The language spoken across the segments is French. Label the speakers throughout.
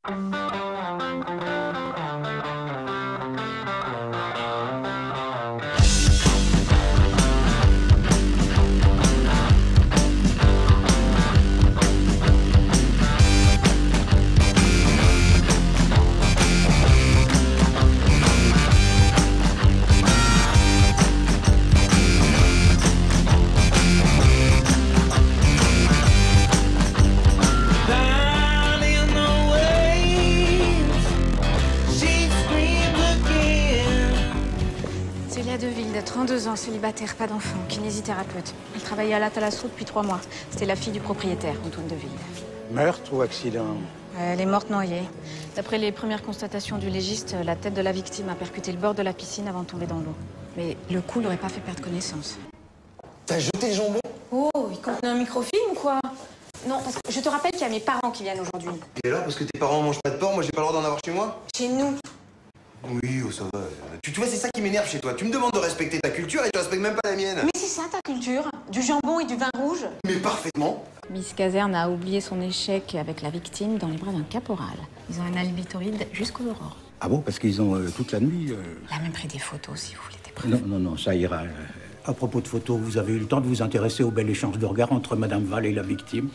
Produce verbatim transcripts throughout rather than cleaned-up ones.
Speaker 1: trente-deux ans, célibataire, pas d'enfant, kinésithérapeute. Elle travaillait à la Thalasso depuis trois mois. C'était la fille du propriétaire, Antoine Deville.
Speaker 2: Meurtre ou accident?
Speaker 1: Elle est morte noyée. D'après les premières constatations du légiste, la tête de la victime a percuté le bord de la piscine avant de tomber dans l'eau. Mais le coup l'aurait pas fait perdre connaissance.
Speaker 3: T'as jeté le jambon?
Speaker 1: Oh, il contenait un microfilm ou quoi? Non, parce que je te rappelle qu'il y a mes parents qui viennent aujourd'hui.
Speaker 3: Et alors, parce que tes parents mangent pas de porc, moi j'ai pas le droit d'en avoir chez moi?
Speaker 1: Chez nous.
Speaker 3: Oui, oh, ça va. Tu, tu vois, c'est ça qui m'énerve chez toi. Tu me demandes de respecter ta culture et tu respectes même pas la mienne.
Speaker 1: Mais c'est ça ta culture? Du jambon et du vin rouge?
Speaker 3: Mais parfaitement.
Speaker 1: Miss Caserne a oublié son échec avec la victime dans les bras d'un caporal. Ils ont un alibi torride jusqu'aux aurores.
Speaker 2: Ah bon, parce qu'ils ont euh, toute la nuit... Euh...
Speaker 1: Il a même pris des photos, si vous voulez des preuves.
Speaker 2: Non, non, non, ça ira. À propos de photos, vous avez eu le temps de vous intéresser au bel échange de regards entre Madame Val et la victime?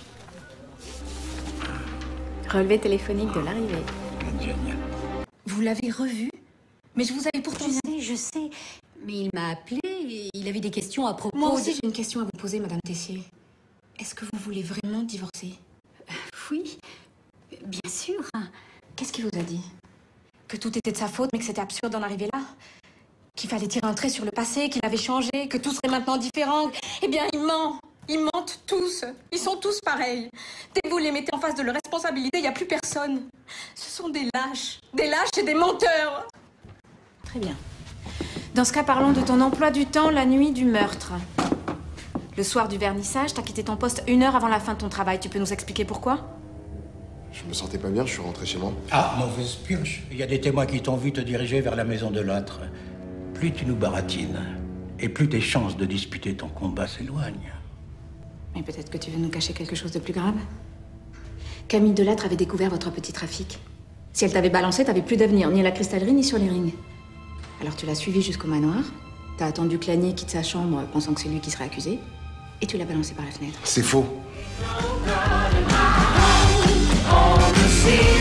Speaker 1: Relevé téléphonique de l'arrivée.
Speaker 2: Génial.
Speaker 1: Vous l'avez revu? Mais je vous avais pourtant...
Speaker 4: Je sais, je sais. Mais il m'a appelé et il avait des questions à propos...
Speaker 1: Moi aussi,
Speaker 4: de...
Speaker 1: j'ai une question à vous poser, Madame Tessier. Est-ce que vous voulez vraiment divorcer?
Speaker 4: Oui, bien sûr.
Speaker 1: Qu'est-ce qu'il vous a dit? Que tout était de sa faute, mais que c'était absurde d'en arriver là? Qu'il fallait tirer un trait sur le passé, qu'il avait changé, que tout serait maintenant différent? Eh bien, il ment. Ils mentent tous. Ils sont tous pareils. Dès que vous les mettez en face de leur responsabilité, il n'y a plus personne. Ce sont des lâches. Des lâches et des menteurs. Très bien. Dans ce cas, parlons de ton emploi du temps la nuit du meurtre. Le soir du vernissage, t'as quitté ton poste une heure avant la fin de ton travail. Tu peux nous expliquer pourquoi?
Speaker 3: Je me sentais pas bien, je suis rentré chez moi.
Speaker 2: Ah, mauvaise pioche. Il y a des témoins qui t'ont vu te diriger vers la maison de l'autre. Plus tu nous baratines, et plus tes chances de disputer ton combat s'éloignent.
Speaker 1: Mais peut-être que tu veux nous cacher quelque chose de plus grave. Camille Delattre avait découvert votre petit trafic. Si elle t'avait balancé, t'avais plus d'avenir, ni à la cristallerie, ni sur les rings. Alors tu l'as suivi jusqu'au manoir, t'as attendu que Lanier quitte sa chambre, pensant que c'est lui qui serait accusé, et tu l'as balancé par la fenêtre.
Speaker 3: C'est faux.
Speaker 5: On the sea.